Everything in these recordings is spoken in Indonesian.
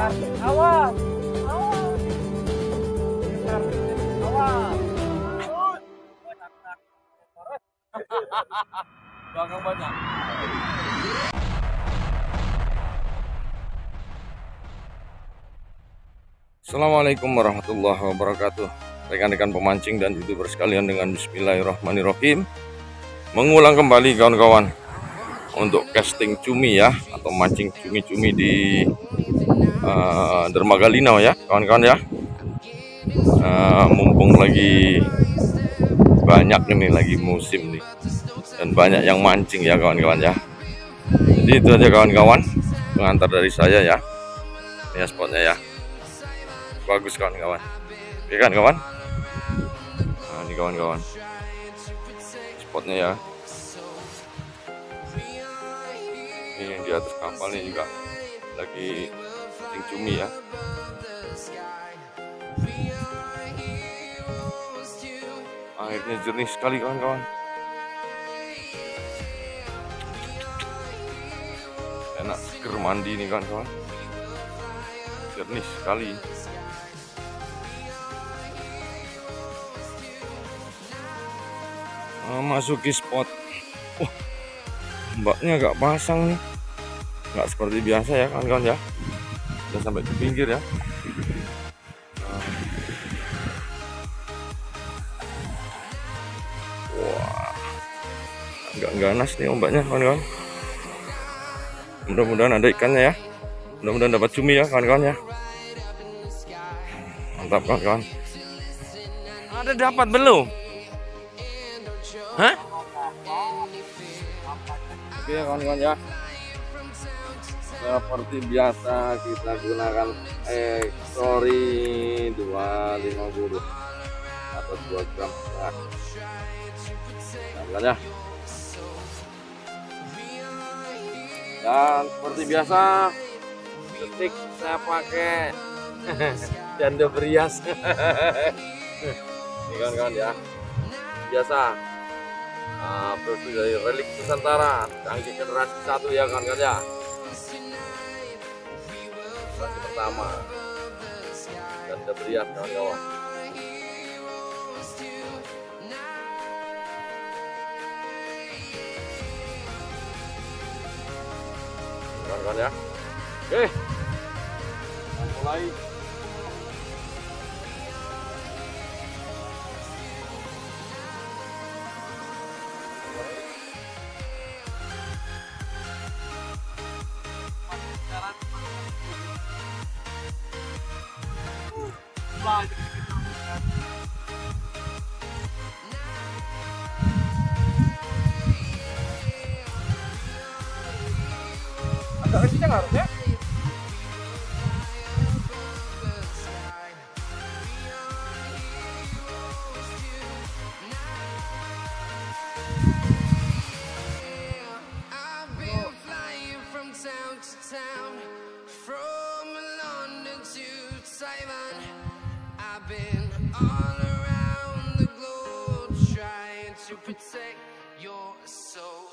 Awas, awas, awas. Belakang banyak. Assalamualaikum warahmatullahi wabarakatuh. Rekan-rekan pemancing dan youtuber sekalian, dengan bismillahirrahmanirrahim, mengulang kembali kawan-kawan untuk casting cumi ya, atau mancing cumi-cumi di dermaga Linau ya kawan-kawan ya. Mumpung lagi banyak ini, lagi musim nih, dan banyak yang mancing ya kawan-kawan ya. Jadi itu aja kawan-kawan, pengantar dari saya ya. Ini spotnya ya, bagus kawan-kawan, oke kan kawan. Nah ini kawan-kawan spotnya ya. Ini yang di atas kapalnya juga lagi mancing cumi ya. Airnya jernih sekali kawan-kawan. Enak seger mandi nih kawan-kawan, jernih sekali. Masuki spot. Wah, ombaknya agak pasang nih, nggak seperti biasa ya kawan-kawan ya. Udah sampai ke pinggir ya. Wah, agak ganas nih ombaknya kawan-kawan. Mudah-mudahan ada ikannya ya, mudah-mudahan dapat cumi ya kawan-kawan ya. Mantap kawan-kawan. Ada dapat belum? Hah? Oke ya kawan-kawan ya, seperti biasa kita gunakan story 250 atau 2 gram setengah kawan-kawan ya. Dan seperti biasa detik saya pakai janda berias. Ini kawan-kawan ya, biasa produk dari Relik Nusantara, canggih generasi 1 ya kawan-kawan ya. Generasi pertama janda berias kawan-kawan. Kawan-kawan ya. Oke, mulai. Agak kencang harusnya. Protect your soul.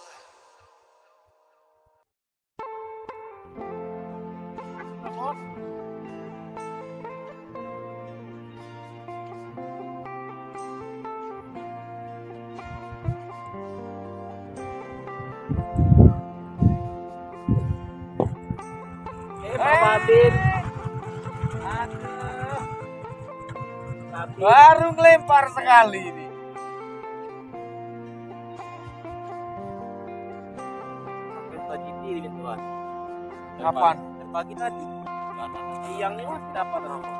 Batin. Baru ngelempar sekali ini. Kapan? Pagi tadi. Siang ini masih dapat apa?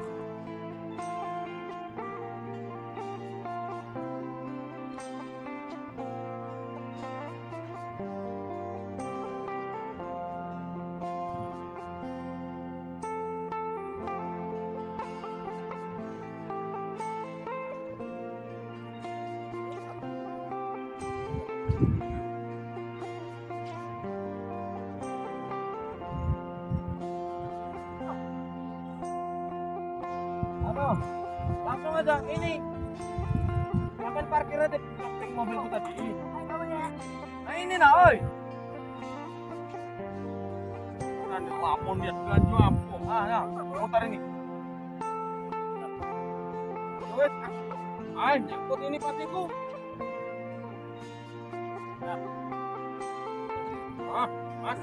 Langsung aja ini. Jangan parkirnya di samping mobil kita tadi. Nah ini nah, oi. Lamun dia ganjil apa? Ya, putar ini. Wes, nyangkut ini patiku. Ya. Mas.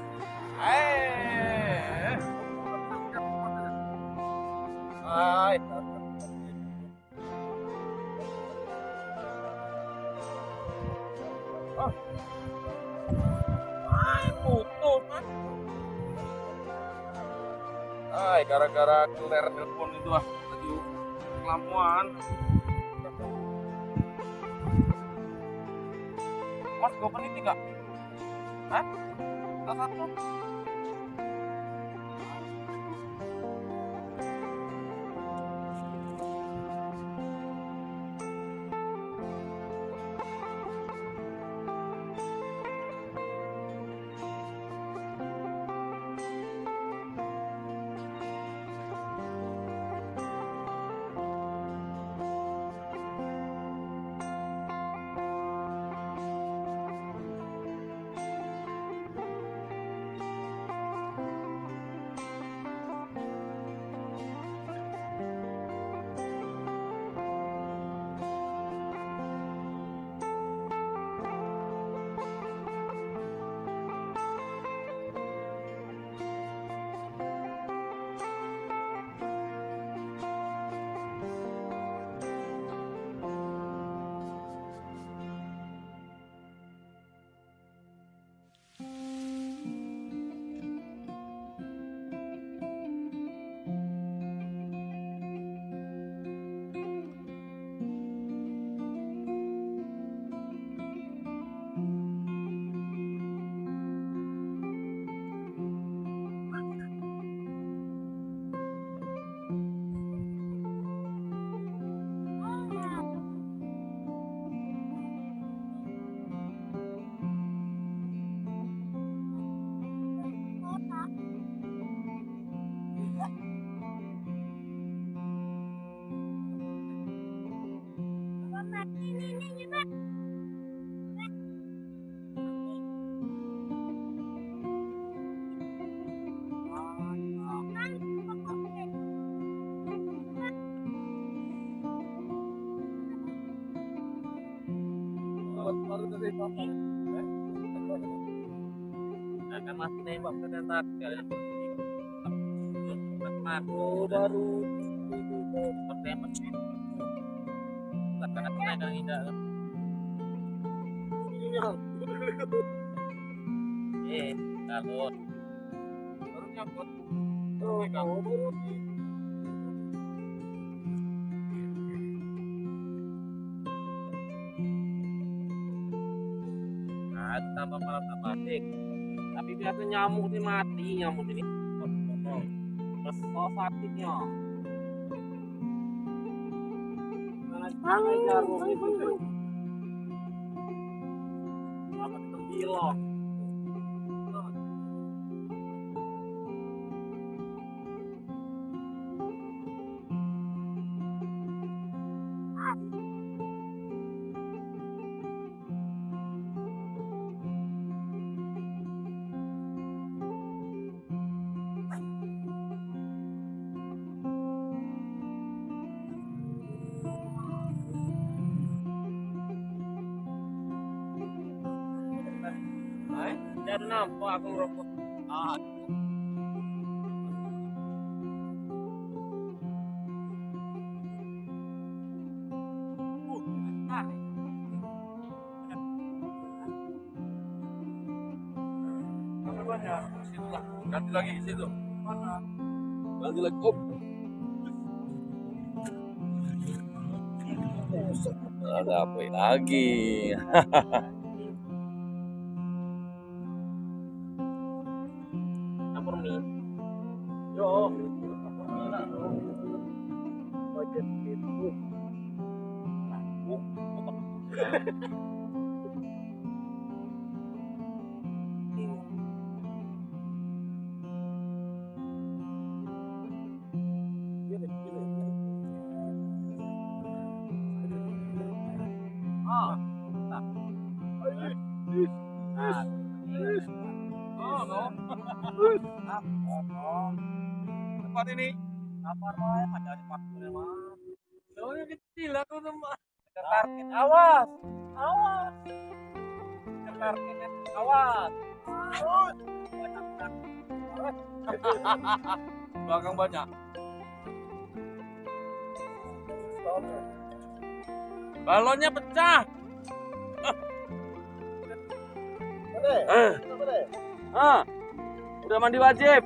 Hai. Putus, Mas. Gara-gara keler telepon itu lagi kelamuan. Mas, gue peniti gak? Hah? Salah satu. Akan masih nembak ternyata kalian baru bertembak karena tenaga tidak kalau baru nyangkut baru tambah malah tambah asik. Tapi biasa nyamuk ini mati, nyamuk ini terus sakitnya mana jarum itu apa terbilok dan nampak aku ngerokok. Ganti lagi di situ. Mana? Ganti lagi. Ada apa lagi? Campur mie. Yo. Budget itu. no. Tempat ini. Apa roy? Ada di parkirnya mah. Soalnya kecil aku tuh mah. Parkir awas, awas. Parkirnya awas. Belakang banyak. Balonnya pecah. Udah mandi wajib.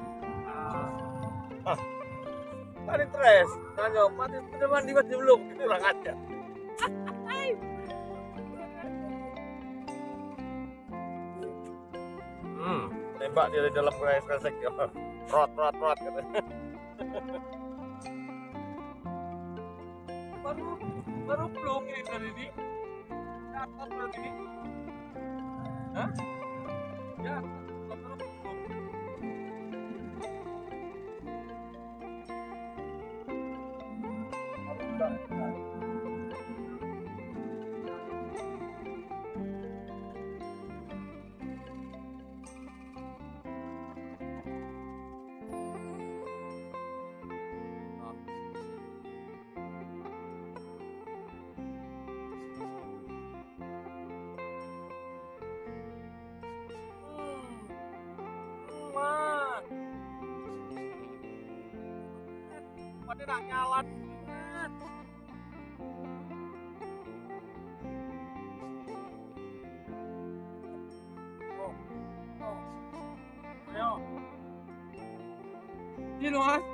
Tadi stres. Tanya, mati udah mandi wajib belum? Itu orang aja. Tembak dia di dalam kresek ya. Rot katanya. Baru belum ini dari ini. Atas berarti ini. Hah? Ya, baru belum. Pada nak nyalan. Ayo. Sini mas.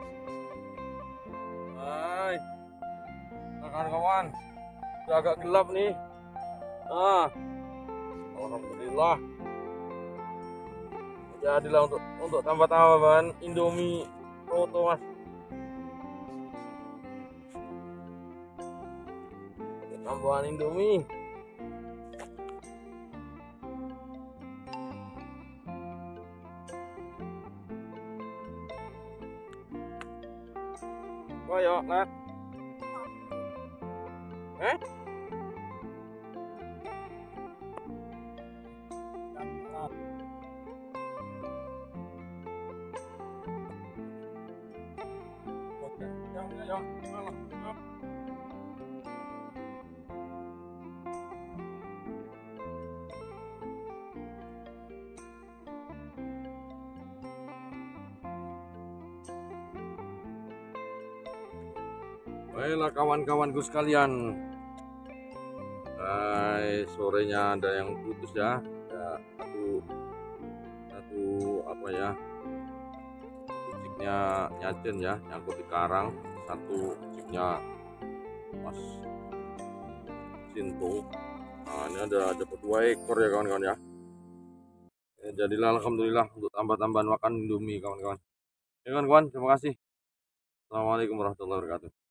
Hai, kawan-kawan, udah agak gelap nih. Alhamdulillah. Jadilah untuk tambah-tambahan Indomie Proto mas. Tambahan Indomie. Ayo, Nat. Baiklah kawan-kawanku sekalian. Sorenya ada yang putus ya. Ada satu apa ya? Chipnya nyacen ya, nyangkut di karang. Satu chipnya pas sintung. Nah, ini ada dapat 2 ekor ya kawan-kawan ya. Jadilah alhamdulillah untuk tambah-tambahan makan Indomie kawan-kawan. Ya kawan-kawan, terima kasih. Assalamualaikum warahmatullahi wabarakatuh.